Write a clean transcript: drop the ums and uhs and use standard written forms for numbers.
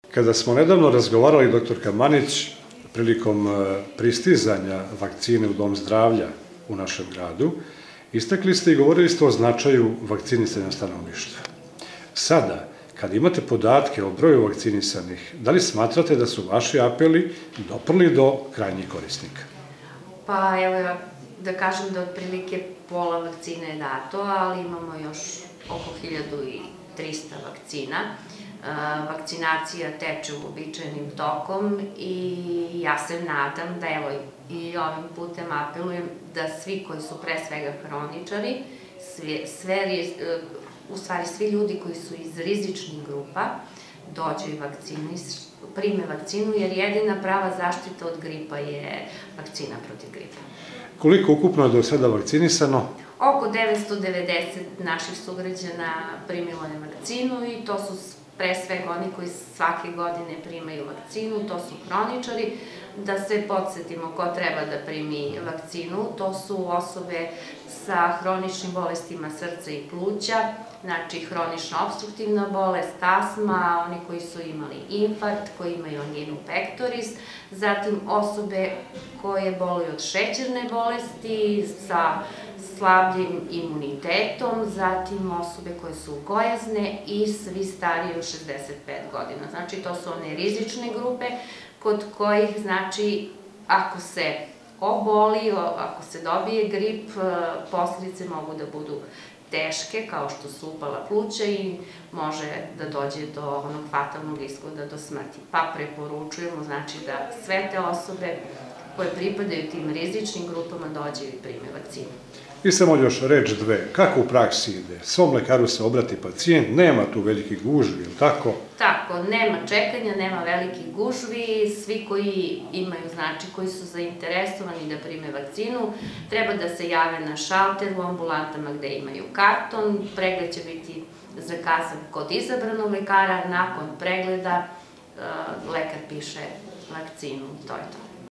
Kada smo nedavno razgovarali, doktorka Manić, prilikom pristizanja vakcine u Dom zdravlja u našem gradu, istakli ste i govorili ste o značaju vakcinisanja stanovništva. Sada, kad imate podatke o broju vakcinisanih, da li smatrate da su vaši apeli doprli do krajnjih korisnika? Pa evo, da kažem da otprilike pola vakcine je dato, ali imamo još oko 1300 vakcina. Vakcinacija teče uobičajenim tokom i ja se nadam da, evo, i ovim putem apelujem da svi koji su pre svega hroničari, u stvari svi ljudi koji su iz rizičnih grupa, dođu i prime vakcinu, jer jedina prava zaštita od gripa je vakcina protiv gripa. Koliko ukupno je do sada vakcinisano? Oko 990 naših sugrađana primilo je vakcinu i to su pre svega oni koji svake godine primaju vakcinu, to su hroničari. Da se podsjetimo ko treba da primi vakcinu, to su osobe sa hroničnim bolestima srca i pluća, znači hronična opstruktivna bolest, astma, oni koji su imali infarkt, koji imaju anginu pectoris, zatim osobe koje boluju od šećerne bolesti sa slabljim imunitetom, zatim osobe koje su gojazne i svi stariji od 65 godina. Znači, to su one rizične grupe kod kojih, znači, ako se oboli, ako se dobije grip, posledice mogu da budu teške, kao što su upala pluća i može da dođe do onog fatalnog ishoda, do smrti. Pa preporučujemo, znači, da sve te osobe koje pripadaju tim rizičnim grupama dođe i prime vakcinu. I samo još reč dve, kako u praksi ide? Svom lekaru se obrati pacijent, nema tu velikih gužvi, ili tako? Tako, nema čekanja, nema velikih gužvi, svi koji imaju, znači, koji su zainteresovani da prime vakcinu, treba da se jave na šalter u ambulantama gde imaju karton, pregled će biti zakazan kod izabranog lekara, nakon pregleda lekar piše vakcinu, to je to.